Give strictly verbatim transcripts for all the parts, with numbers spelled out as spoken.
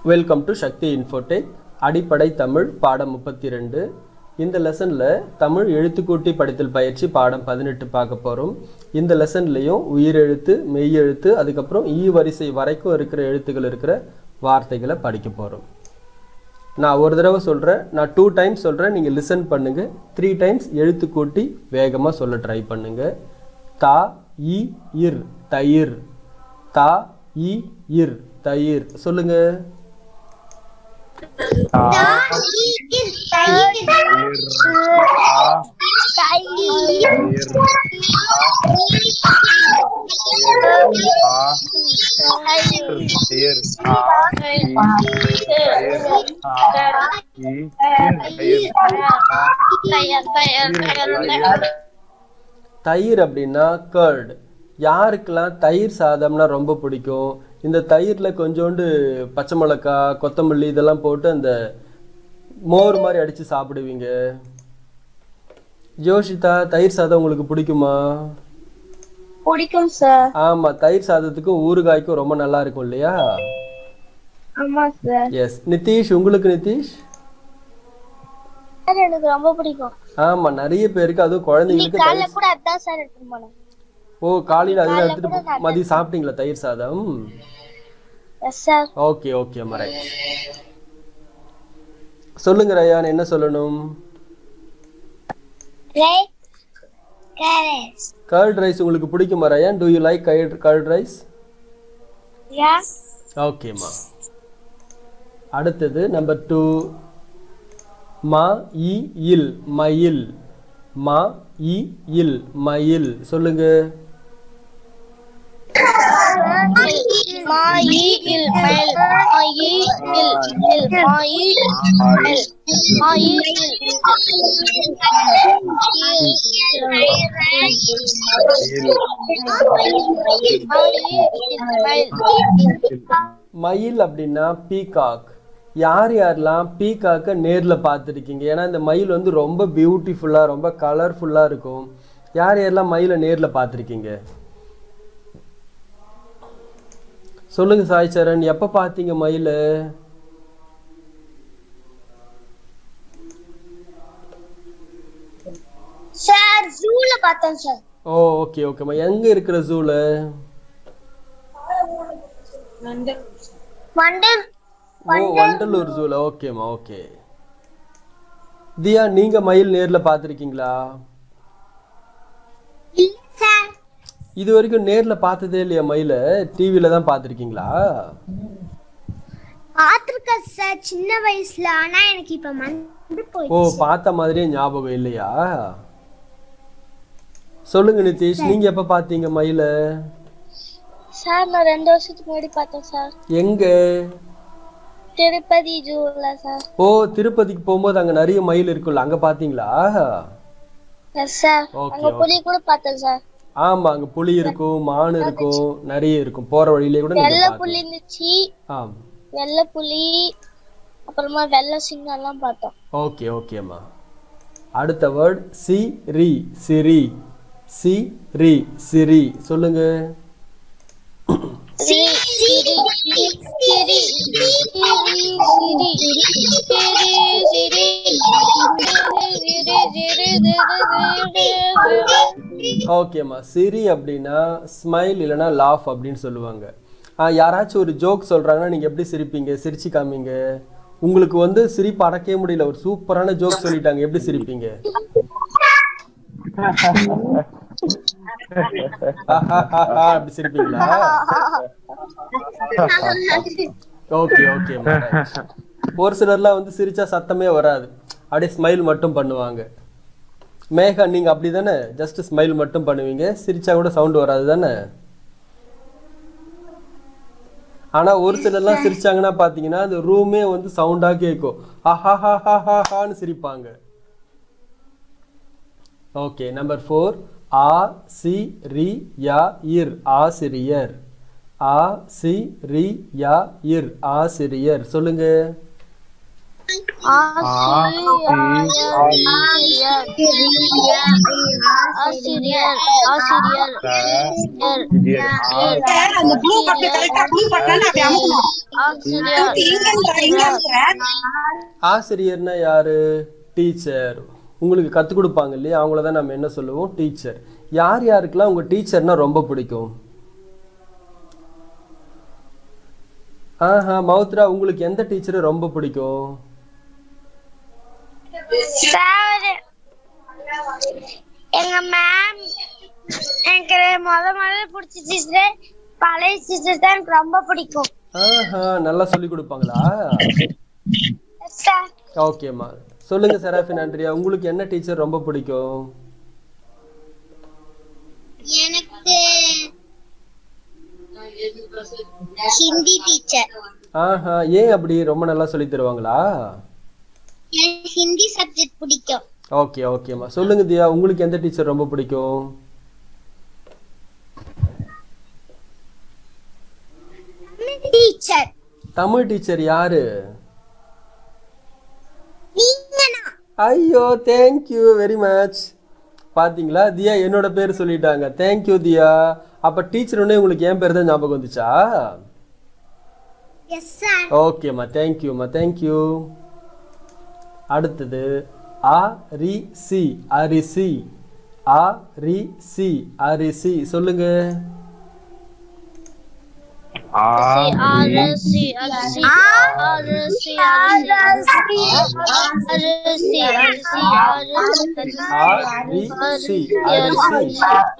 Welcome to Sakthi Infotech. அடிப்படை தமிழ் பாடம் முப்பத்தி ரெண்டு. இந்த லெசனில் தமிழ் எழுத்துக்கூட்டி படித்தல் பயிற்சி பாடம் பதினெட்டு பார்க்க போகிறோம். இந்த லெசன்லேயும் உயிரெழுத்து, மெய்யெழுத்து, அதுக்கப்புறம் ஈ வரிசை வரைக்கும் இருக்கிற எழுத்துக்கள் இருக்கிற வார்த்தைகளை படிக்க போகிறோம். நான் ஒரு தடவை சொல்கிறேன், நான் டூ டைம்ஸ் சொல்கிறேன், நீங்கள் லிசன் பண்ணுங்கள். த்ரீ டைம்ஸ் எழுத்துக்கூட்டி வேகமாக சொல்ல ட்ரை பண்ணுங்கள். தா இ இர் தயிர். தா இ இர் தயிர் சொல்லுங்க. தயிர் அப்படின்னா கர்ட். யாருக்கெல்லாம் தயிர் சாதம்னா ரொம்ப பிடிக்கும்? இந்த தயிரில் கொஞ்சோண்டு பச்சை மிளகாய், கொத்தமல்லி இதெல்லாம் போட்டு அந்த மோர் மாதிரி அடித்து சாப்பிடுவீங்க. ஜோஷிதா, தயிர் சாதம் உங்களுக்கு பிடிக்குமா? பிடிக்கும் சார். ஆமா, தயிர் சாதத்துக்கும் ஊறுகாய்க்கும் ரொம்ப நல்லா இருக்கும் இல்லையா? ஆமா சார். எஸ். நிதிஷ், உங்களுக்கு நிதிஷ்? சார் எனக்கு ரொம்ப பிடிக்கும். ஆமா, நிறைய பேருக்கு, அதுவும் குழந்தைங்களுக்கு. காலையில கூட அதான் சார் எடுத்து போனேன். ஓ, காலையில அதுதான் எடுத்துட்டு மதியம் சாப்பிட்டீங்களா தயிர் சாதம்? Yes sir. ஓகே ஓகே மரை. சொல்லுங்க ரயான், என்ன சொல்லணும்? கர்ட் ரைஸ் உங்களுக்கு பிடிக்குமா Rayan? Do you like curd rice? Yes. ஓகேமா. அடுத்தது நம்பர் டூ. மா இ இல் மயில். மா இ இல் மயில் சொல்லுங்க. மயில் அப்படின்னா பீகாக். யார் யாரெல்லாம் பீகாக்க நேர்ல பார்த்துருக்கீங்க? ஏன்னா இந்த மயில் வந்து ரொம்ப பியூட்டிஃபுல்லா, ரொம்ப கலர்ஃபுல்லா இருக்கும். யார் யாரெல்லாம் மயிலை நேர்ல பார்த்துருக்கீங்க? சொல்லுங்க சாய் சரண், எப்ப பார்த்தீங்க மயில? சார் ஜூல பார்த்தேன் சார். ஓ ஓகே ஓகேமா. எங்க இருக்கிற ஜூல? வண்டல். ஓ, வண்டலூர் ஜூல. ஓகேமா ஓகே. தியா, நீங்க மயில் நேர்ல பார்த்திருக்கீங்களா? இல்ல சார். இது வரைக்கும் நேர்ல பார்த்ததே இல்லையா மயில? டிவில தான் பார்த்திருக்கீங்களா? பாத்துர்க்கேன் சார் சின்ன வயசுல. ஆனா எனக்கு இப்ப மறந்து போயிடுச்சு. ஓ, பார்த்த மாதிரியே ஞாபகம் இல்லையா? சொல்லுங்க நிதிஷ், நீங்க எப்ப பார்த்தீங்க மயில? சார் நான் ரெண்டு வருஷத்துக்கு முன்னாடி பார்த்தேன் சார். எங்க? திருப்பதி ஜூல சார். ஓ, திருப்பதிக்கு போகும்போது அங்க நிறைய மயில் இருக்குல்ல, அங்க பாத்தீங்களா? Yes sir. அங்க புலி கூட பார்த்தேன் சார். ஆமா, அங்க புலி இருக்கும், மான் இருக்கும், நிறைய இருக்கும். போற வழியிலே கூட வெள்ளை புலி இருந்துச்சு. ஆம், வெள்ளை புலி, அப்புறமா வெள்ளை சிங்கம் எல்லாம் பார்த்தோம். ஓகே ஓகேமா. அடுத்த வேர்ட் சி ரி சிரி. சி ரி சிரி சொல்லுங்க. சி சிரி சிரி சிரி சிரி ஓகேமா. சிரி அப்படின்னா ஸ்மைல் இல்லைன்னா லாஃப் அப்படின்னு சொல்லுவாங்க. யாராச்சும் ஒரு ஜோக் சொல்றாங்கன்னா நீங்க எப்படி சிரிப்பீங்க? சிரிச்சு காமிங்க. உங்களுக்கு வந்து சிரிப்பு அடக்கவே முடியல, ஒரு சூப்பரான ஜோக் சொல்லிட்டாங்க, எப்படி சிரிப்பீங்க? அப்படி சிரிப்பீங்களா? Okay okay. ஒரு சிலர்லாம் வந்து சிரிச்சா சத்தமே வராது, அப்படியே ஸ்மைல் மட்டும் பண்ணுவாங்க. மேகா, நீங்க அப்படிதானே? ஜஸ்ட் ஸ்மைல் மட்டும் பண்ணுவீங்க, சிரிச்சா கூட சவுண்ட் வராது தானே? ஆனா ஒரு சிலர்லாம் சிரிச்சாங்கன்னா பாத்தீங்கன்னா அந்த ரூமே வந்து சவுண்டா கேட்கும். ஆஹாஹாஹாஹான்னு சிரிப்பாங்க. ஓகே. Number four. ஆ சி ரி யா இர் ஆசிரியர். ஆ சி ரி யா இர் ஆசிரியர் சொல்லுங்க. ஆசிரியர்னா யாரு? டீச்சர். உங்களுக்கு கற்றுக் கொடுப்பாங்க இல்லையா, அவங்கள தான் நம்ம என்ன சொல்லுவோம்? டீச்சர். யார் யாருக்கெல்லாம் உங்கள் டீச்சர்னா ரொம்ப பிடிக்கும்? ஆஹா மௌத்ரா, உங்களுக்கு எந்த டீச்சரை ரொம்ப பிடிக்கும்? சார் எங்க மேம் எனக்கு முத முதல்ல பிடிச்ச டீச்சர் பழைய டீச்சர் தான் எனக்கு ரொம்ப பிடிக்கும். ஆஹா நல்லா சொல்லி கொடுப்பாங்களா? சார் ஓகேம்மா. சொல்லுங்க செராஃபின் ஆண்ட்ரியா, உங்களுக்கு என்ன டீச்சர் ரொம்ப பிடிக்கும்? எனக்கு ஹிந்தி டீச்சர். ஆஹா ஏன் அப்படி? ரொம்ப நல்லா சொல்லி தருவாங்களா? எனக்கு ஹிந்தி சப்ஜெக்ட் பிடிக்கும். ஓகே ஓகேம்மா. சொல்லுங்க தியா, உங்களுக்கு எந்த டீச்சர் ரொம்ப பிடிக்கும்? டீச்சர். தமிழ் டீச்சர் யாரு? நீங்கனா? ஐயோ தேங்க்யூ வெரி மச். பாத்தீங்களா தியா என்னோட பேர் சொல்லிட்டாங்க. தேங்க்யூ தியா. அப்ப டீச்சர் உடனே உங்களுக்கு என் பேர் தான் ஞாபகம் வந்துச்சா? Yes sir. ஓகேம்மா தேங்க்யூம்மா தேங்க்யூ. அடுத்தது ஆ ரி சி அரிசி. ஆ ரி சி அரிசி சொல்லுங்க. அரிசி அரிசி அரிசி அரிசி அரிசி அரிசி அரிசி அரிசி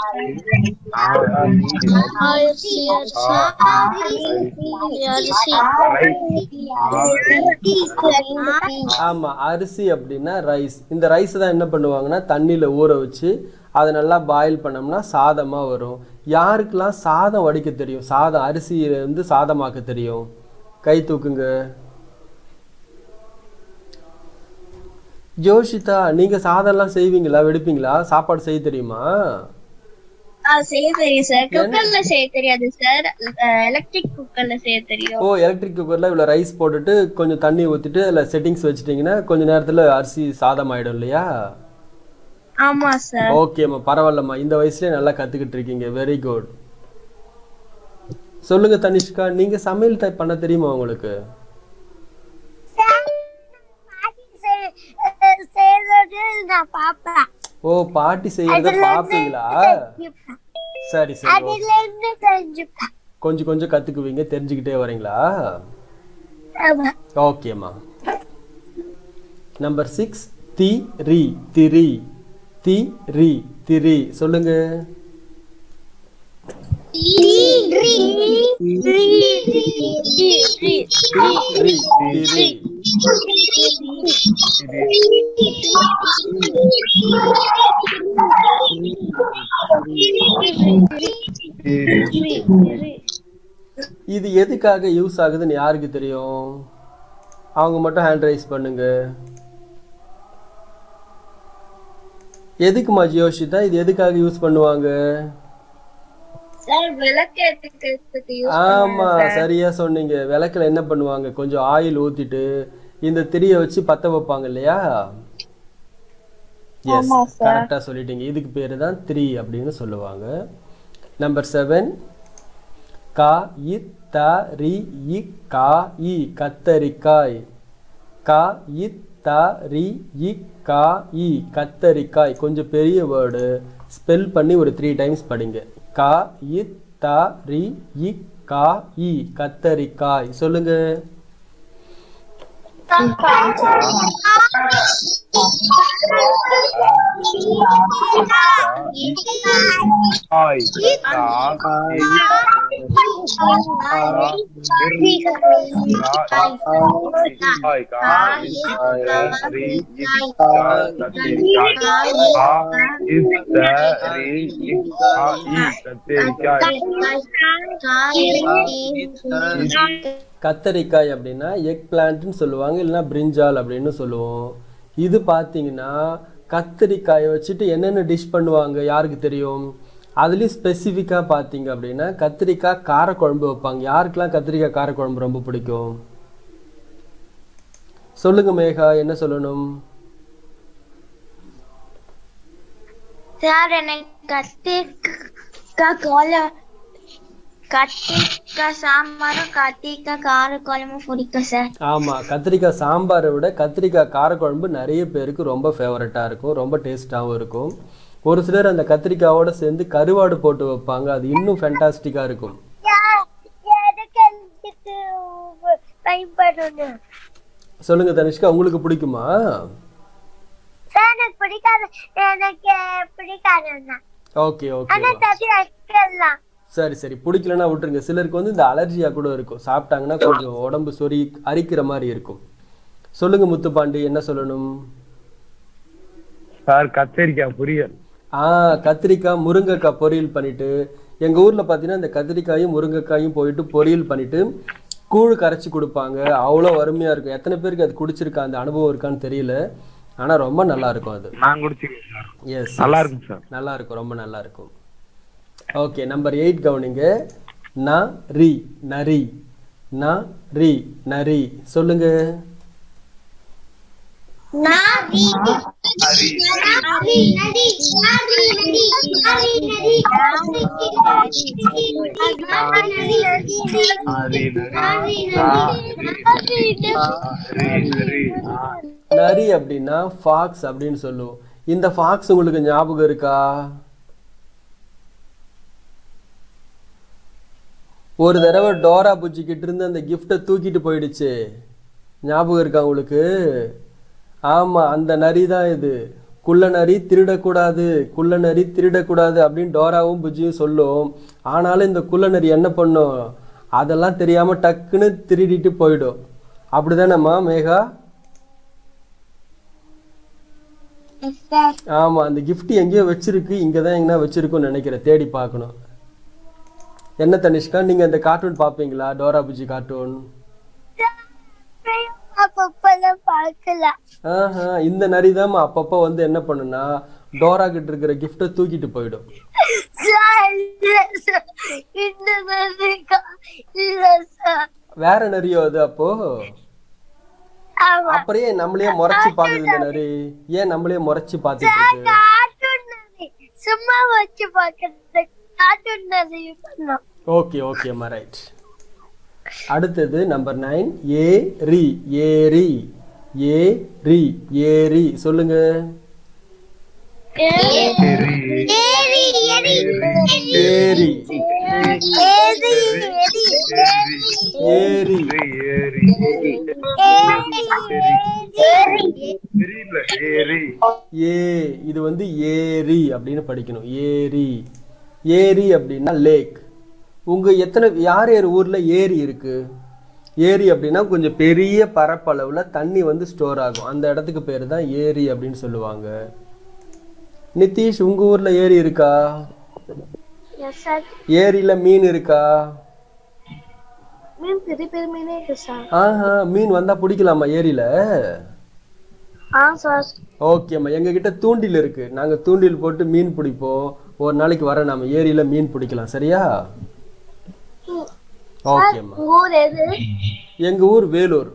ஆமா அரிசி அப்படின்னா ரைஸ். இந்த ரைஸ் தான் என்ன பண்ணுவாங்கன்னா தண்ணியில ஊற வச்சு அதை நல்லா பாயில் பண்ணோம்னா சாதமா வரும். யாருக்கெல்லாம் சாதம் வடிக்க தெரியும்? சாதம் அரிசியில இருந்து சாதமாக்க தெரியும்? கை தூக்குங்க. ஜோஷிதா, நீங்க சாதம்லாம் செய்வீங்களா? வெடிப்பீங்களா? சாப்பாடு செய்ய தெரியுமா? செய்ய தெரியும் சார். குக்கர்ல செய்ய தெரியாது சார். எலக்ட்ரிக் குக்கர்ல செய்ய தெரியும். ஓ எலக்ட்ரிக் குக்கர்ல இவ்வளவு ரைஸ் போட்டுட்டு கொஞ்சம் தண்ணி ஊத்திட்டு அதுல செட்டிங்ஸ் வச்சிட்டீங்கன்னா கொஞ்ச நேரத்துல அரிசி சாதம் ஆயிடும் இல்லையா? ஆமா சார். ஓகேம்மா பரவாயில்லம்மா. இந்த வயசுலயே நல்லா கத்துக்கிட்டு இருக்கீங்க. Very good. சொல்லுங்க தனிஷ்கா, நீங்க சமையல் டைப் பண்ண தெரியுமா உங்களுக்கு? ஓ பாட்டி செய்யறத பாப்பீங்களா? சரி சரி. கொஞ்சம் கொஞ்சம் கத்துக்குவீங்க, தெரிஞ்சுக்கிட்டே வரீங்களா? ஓகேம்மா. நம்பர் சிக்ஸ் தி ரி திரி. தி ரி திரி சொல்லுங்க. இது எதுக்காக யூஸ் ஆகுதுன்னு யாருக்கு தெரியும்? அவங்க மட்டும் ஹேண்ட் ரைஸ் பண்ணுங்க. எதுக்குமா ஜியோஷிதா இது எதுக்காக யூஸ் பண்ணுவாங்க? ஆமா சரியா சொன்னீங்க. விளக்குல என்ன பண்ணுவாங்க? கொஞ்சம் ஆயில் ஊத்திட்டு இந்த திரிய வச்சு பத்த வைப்பாங்க இல்லையா? எஸ் கரெக்டா சொல்லிட்டீங்க. இதுக்கு பேரு தான் திரி அப்படின்னு சொல்லுவாங்க. நம்பர் செவன் கா இ த ரி இ கா இ கத்தரிக்காய். கா இ த ரி இ கா இ கத்தரிக்காய். கொஞ்சம் பெரிய வேர்டு, ஸ்பெல் பண்ணி ஒரு த்ரீ டைம்ஸ் படிங்க. கா இ த ரி இ கா இ கத்தரிக்காய் சொல்லுங்க. கத்தரிக்காய் அப்படின்னா எக் பிளான்ட்னு சொல்லுவாங்க, இல்லைன்னா பிரிஞ்சால் அப்படின்னு சொல்லுவோம். இது பார்த்தீங்கன்னா கத்தரிக்காயை வச்சுட்டு என்னென்ன டிஷ் பண்ணுவாங்க யாருக்கு தெரியும்? அதுலேயும் ஸ்பெசிஃபிக்காக பார்த்தீங்க அப்படின்னா கத்திரிக்காய் காரக்குழம்பு வைப்பாங்க. யாருக்கெல்லாம் கத்திரிக்காய் காரக்குழம்பு ரொம்ப பிடிக்கும்? சொல்லுங்க மேகா, என்ன சொல்லணும்? சார் எனக்கு கத்திரிக்காய் கத்திரிக்காய் சாம்பாரும் கத்திரிக்காய் கார குழம்பும் பிடிக்கும் சார். ஆமா, கத்திரிக்காய் சாம்பாரை விட கத்திரிக்காய் காரக்குழம்பு நிறைய பேருக்கு ரொம்ப ஃபேவரட்டா இருக்கும், ரொம்ப டேஸ்டாகவும் இருக்கும். ஒரு சிலர் அந்த கத்திரிக்காயோட சேர்ந்து கருவாடு போட்டு வைப்பாங்க, அது இன்னும் ஃபேண்டாஸ்டிக்கா இருக்கும். சொல்லுங்க தனிஷ்கா, உங்களுக்கு பிடிக்குமா? எனக்கு பிடிக்காது, எனக்கு பிடிக்காது. ஓகே ஓகே, சரி சரி, பிடிக்கலன்னா விட்டுருங்க. சிலருக்கு வந்து இந்த அலர்ஜியா கூட இருக்கும், சாப்பிட்டாங்கன்னா கொஞ்சம் உடம்பு சொறி அரிக்கிற மாதிரி இருக்கும். சொல்லுங்க முத்துப்பாண்டி, என்ன சொல்லணும்? சார் கத்திரிக்காய் பொரியல். ஆ, கத்திரிக்காய் முருங்கைக்காய் பொரியல் பண்ணிட்டு, எங்க ஊர்ல பாத்தீங்கன்னா இந்த கத்திரிக்காயும் முருங்கைக்காயும் போயிட்டு பொரியல் பண்ணிட்டு கூழ் கரைச்சி கொடுப்பாங்க, அவ்வளோ அருமையா இருக்கும். எத்தனை பேருக்கு அது குடிச்சிருக்கா, அந்த அனுபவம் இருக்கான்னு தெரியல, ஆனா ரொம்ப நல்லா இருக்கும் அது. நான் குடிச்சிருக்கேன் சார். எஸ், நல்லா இருக்கும் சார். நல்லா இருக்கும், ரொம்ப நல்லா இருக்கும். ஓகே, நம்பர் எயிட் கவனிங்க. ந ரி நரி, ந ரி நரி, சொல்லுங்க. நரி அப்படின்னா ஃபாக்ஸ் அப்படின்னு சொல்லுவோம். இந்த ஃபாக்ஸ் உங்களுக்கு ஞாபகம் இருக்கா? ஒரு தடவை டோரா புஜ்ஜி கிட்ட இருந்து அந்த கிஃப்டை தூக்கிட்டு போயிடுச்சு, ஞாபகம் இருக்கா உங்களுக்கு? ஆமா, அந்த நரி தான் இது. குள்ள நரி திருடக்கூடாது, குள்ள நரி திருடக்கூடாது அப்படின்னு டோராவும் புஜ்ஜியும் சொல்லும். ஆனாலும் இந்த குள்ள நரி என்ன பண்ணும், அதெல்லாம் தெரியாம டக்குன்னு திருடிட்டு போயிடும். அப்படிதானம்மா மேகா? ஆமா, அந்த கிஃப்ட் எங்கேயோ வச்சிருக்கு, இங்கதான் எங்கன்னா வச்சிருக்கும்னு நினைக்கிறேன், தேடி பார்க்கணும். என்ன தனிஷ்கா, நீங்க அந்த கார்ட்டூன் பாப்பீங்களா, டோரா புஜ்ஜி கார்ட்டூன்? இந்த நரிதான் அப்பப்ப வந்து என்ன பண்ணுனா டோரா கிட்ட இருக்கிற கிஃப்ட தூக்கிட்டு போயிடும். வேற நரியோ அது? அப்போ அப்படியே நம்மளே முறைச்சு பாக்குது இந்த நரி. ஏன் நம்மளே முறைச்சு பாத்துட்டு இருக்கு? சும்மா வச்சு பாக்குறது கார்ட்டூன் நரி பண்ணோம். ஓகே ஓகேம்மா, ரைட். அடுத்தது நம்பர் நைன், ஏரி ஏரி ஏரி ஏரி, சொல்லுங்க. ஏரி ஏரி ஏரி ஏ, இது வந்து ஏரி அப்படின்னு படிக்கணும். ஏரி ஏரி அப்படின்னா லேக். உங்க எத்தனை யார் யார் ஊர்ல ஏரி இருக்கு? ஏரி அப்படின்னா கொஞ்சம் பெரிய பரப்பளவுல தண்ணி வந்து ஸ்டோர் ஆகும், அந்த இடத்துக்கு பேரு தான் ஏரி அப்படின்னு சொல்லுவாங்க. நிதிஷ், உங்க ஊர்ல ஏரி இருக்கா? ஏரியில மீன் இருக்கா? மீன் பெரிய பெரிய மீனே இருக்கு சார். ஆஹா, மீன் வந்தா பிடிக்கலாமா ஏரியில? ஆ சார். ஓகேம்மா, எங்க கிட்ட தூண்டில் இருக்கு, நாங்க தூண்டில் போட்டு மீன் பிடிப்போம். ஒரு நாளைக்கு வர நாம ஏரியில மீன் பிடிக்கலாம், சரியா? ஓகேம்மா. ஊர் எது? எங்க ஊர் வேலூர்.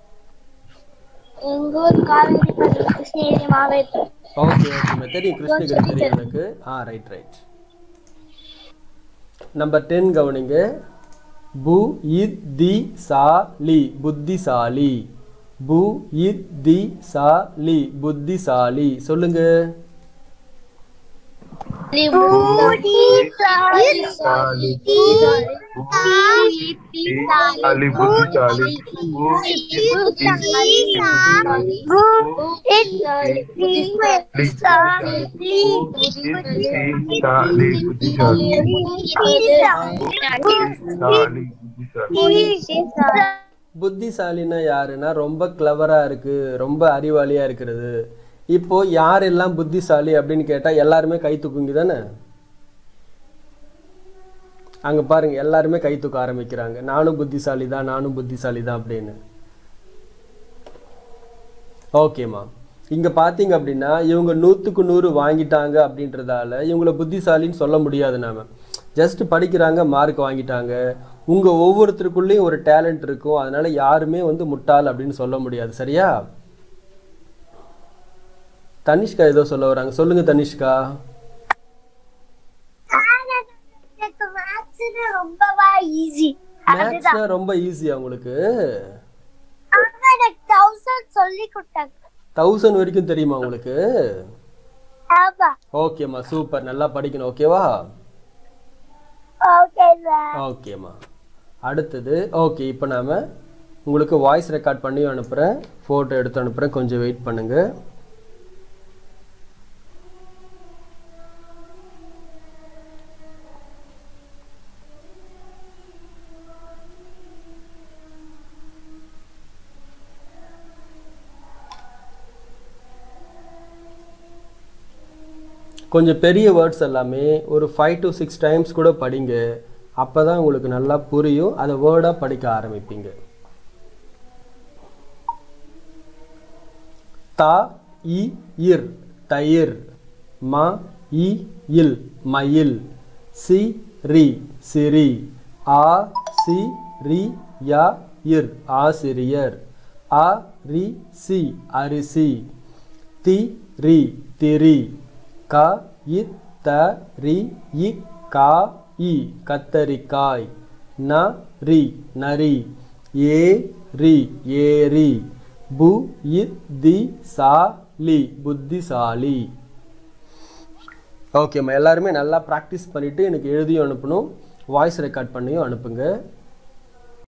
எங்க ஊர் காவேரி கிருஷ்ணகிரி மாவட்டம். ஓகே ஓகேம்மா, தெரியும், கிருஷ்ணகிரி தெரியும் எனக்கு. ஆ, ரைட் ரைட். நம்பர் டென் கவனிங்க. பு இத் தி சா லி, புத்திசாலி. பு இத் தி சா லி, புத்திசாலி, சொல்லுங்க. புத்திசாலினா யாருன்னா ரொம்ப கிளவரா இருக்கு, ரொம்ப அறிவாளியா இருக்கிறது. இப்போ யாரெல்லாம் புத்திசாலி அப்படின்னு கேட்டா எல்லாருமே கை தூக்குங்க தானே? அங்க பாருங்க, எல்லாருமே கை தூக்க ஆரம்பிக்கிறாங்க, நானும் புத்திசாலி தான், நானும் புத்திசாலி தான் அப்படின்னு. ஓகேம்மா, இங்க பாத்தீங்க அப்படின்னா இவங்க நூத்துக்கு நூறு வாங்கிட்டாங்க அப்படின்றதால இவங்கள புத்திசாலின்னு சொல்ல முடியாது. நாம ஜஸ்ட் படிக்கிறாங்க, மார்க் வாங்கிட்டாங்க. உங்க ஒவ்வொருத்தருக்குள்ளேயும் ஒரு டேலண்ட் இருக்கும், அதனால யாருமே வந்து முட்டாள் அப்படின்னு சொல்ல முடியாது, சரியா? தனிஷ்கா ஏதோ சொல்ல வராங்க, சொல்லுங்க தனிஷ்கா. மேக்ஸ்னா ரொம்பவா ஈஸி மேக்ஸ்னா ரொம்ப ஈஸியா உங்களுக்கு? ஆனா எனக்கு தௌசண்ட் சொல்லி கொடுத்தாங்க. தௌசண்ட் வரைக்கும் தெரியுமா உங்களுக்கு? ஆமா. ஓகேம்மா சூப்பர், நல்லா படிக்கணும். ஓகேவா? Okay sir. ஓகேம்மா. அடுத்தது ஓகே, இப்போ நாம உங்களுக்கு வாய்ஸ் ரெக்கார்ட் பண்ணி அனுப்புகிறேன், ஃபோட்டோ எடுத்து அனுப்புகிறேன், கொஞ்சம் வெயிட் பண்ணுங்க. கொஞ்சம் பெரிய வேர்ட்ஸ் எல்லாமே ஒரு ஃபைவ் டு சிக்ஸ் டைம்ஸ் கூட படிங்க, அப்போ தான் உங்களுக்கு நல்லா புரியும், அதை வேர்டாக படிக்க ஆரம்பிப்பீங்க. தா இ இர் தயிர், ம இ இல் மயில், சி ரி சிரி, ஆ சி ரி யா இர் ஆசிரியர், அ ரி சி அரிசி, தி ரி திரி, க இ த ரி இ கா இ கத்தரிக்காய், ந ரி நரி, ஏ ரி ஏரி, பு இ தி சா லி புத்திசாலி. ஓகேம்மா, எல்லாருமே நல்லா ப்ராக்டிஸ் பண்ணிவிட்டு எனக்கு எழுதியும் அனுப்பணும், வாய்ஸ் ரெக்கார்ட் பண்ணியும் அனுப்புங்க.